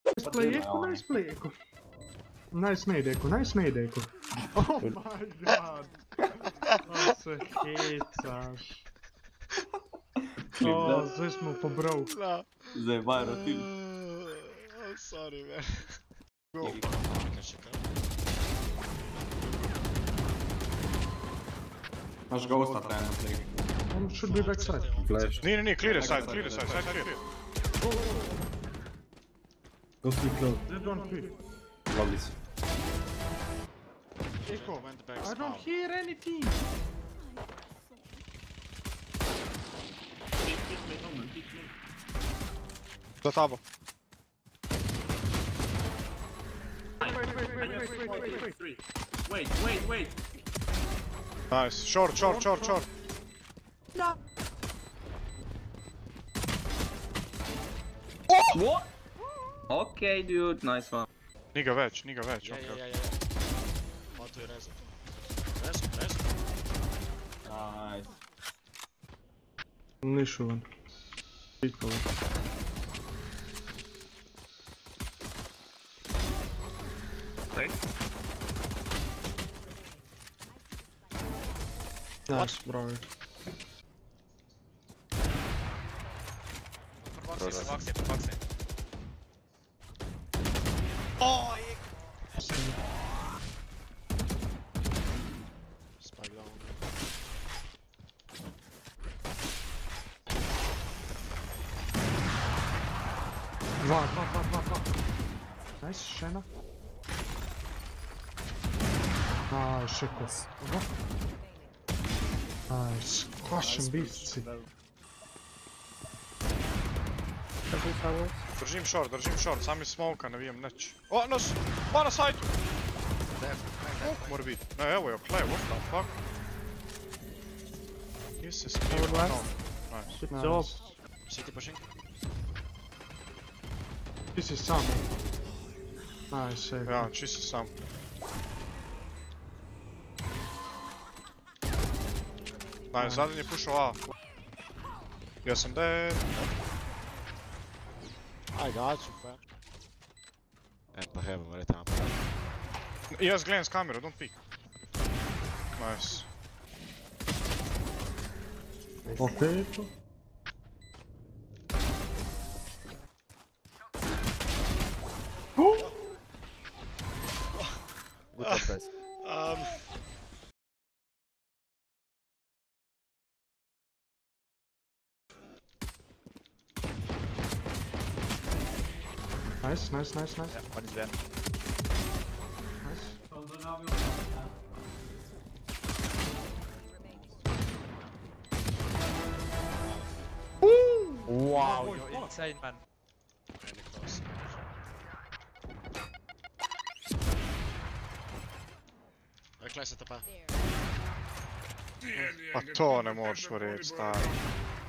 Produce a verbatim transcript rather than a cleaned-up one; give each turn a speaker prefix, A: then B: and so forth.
A: Nice playeku, nice playeku. Nice nadeku, nice nadeku. Oh my god. To se hecaš. O, sve smo po bro.
B: Zajebaj rotil.
C: Sorry man. Go.
B: Naš ghosta treba na
A: On should be backside.
B: Flash.
C: Nije, nije, clear je side, clear je side, side clear.
D: Go sleep low.
A: They don't feel.
B: Lovely si.
C: Echo went back
A: I don't hear anything.
C: Za tabo.
A: Wait, wait, wait, wait, wait, wait, wait, wait.
D: Wait, wait, wait.
C: Nice, short, short, short, short.
A: No.
E: What? Okay, dude, nice one.
C: Niga već, niga već,
F: Ja,
C: okej.
F: ja, ja, ja. Mato je rezat. Rezat, rezat.
B: Nice.
A: Nišuvan. Pitalo. Nice, bravo.
F: Boxe, boxe, boxe. Spike down.
A: Dva, dva, dva, dva, dva. Nice, Šena. Aj, šekos. Aj, squashing beastie.
C: Držim short, držim short, sam je smoka, ne vidim neć. O, nos, pa na sajtu! Koliko mora biti? Ne, evo je, play, what the fuck? Gdje se skriva? No, nice.
A: Nice.
F: City pushing.
A: Ti si sam. Aj, save.
C: Ja, čisto sam. Nice, zadnji je pušao A. Ja sam dead.
F: I got you, fam. And po heaven, var det han?
C: Yes, glance camera, don't peek. Nice.
A: Okej to.
D: Good job, guys.
F: Um,
A: Nice, nice, nice, nice.
D: One is there.
A: Nice.
D: Wow, you're insane, man.
F: really close. Jag klarar sätta på.
C: Pa to ne možeš reći, staro.